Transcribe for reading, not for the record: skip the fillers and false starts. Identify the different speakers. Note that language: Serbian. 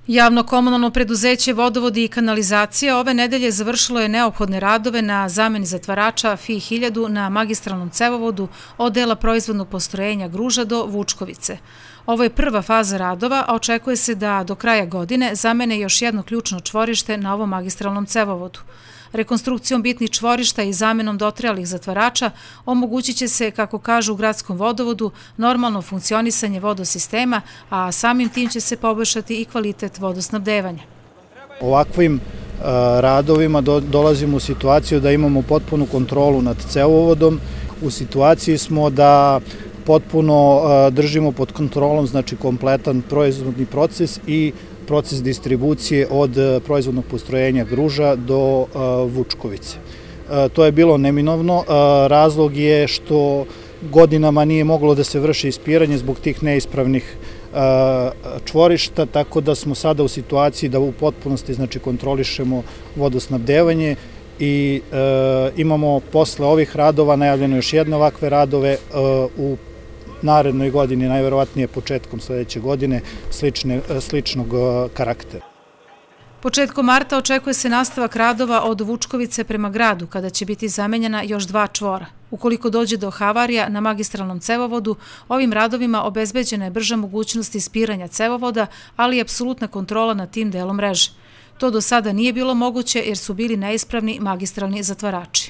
Speaker 1: Javno komunalno preduzeće Vodovodi i kanalizacija ove nedelje završilo je neophodne radove na zameni zatvarača FI 1000 na magistralnom cevovodu od dela proizvodnog postrojenja Gruža do Vučkovice. Ovo je prva faza radova, a očekuje se da do kraja godine zamene još jedno ključno čvorište na ovom magistralnom cevovodu. Rekonstrukcijom bitnih čvorišta i zamenom dotrajalih zatvarača omogućit će se, kako kažu u gradskom vodovodu, normalno funkcionisanje vodosistema, a samim tim će se poboljšati i kvalitet vodosnabdevanja.
Speaker 2: Ovakvim radovima dolazimo u situaciju da imamo potpunu kontrolu nad cevovodom. U situaciji smo da potpuno držimo pod kontrolom, znači kompletan proizvodni proces i proces distribucije od proizvodnog postrojenja Gruža do Vučkovice. To je bilo neminovno. Razlog je što godinama nije moglo da se vrši ispiranje zbog tih neispravnih čvorišta, tako da smo sada u situaciji da u potpunosti kontrolišemo vodosnabdevanje i imamo posle ovih radova najavljeno još jedne ovakve radove u narednoj godini, najverovatnije početkom sledeće godine, sličnog karaktera.
Speaker 1: Početkom marta očekuje se nastavak radova od Vučkovice prema gradu, kada će biti zamenjena još 2 čvora. Ukoliko dođe do havarija na magistralnom cevovodu, ovim radovima obezbeđena je brža mogućnost ispiranja cevovoda, ali i apsolutna kontrola nad tim delom mreže. To do sada nije bilo moguće jer su bili neispravni magistralni zatvarači.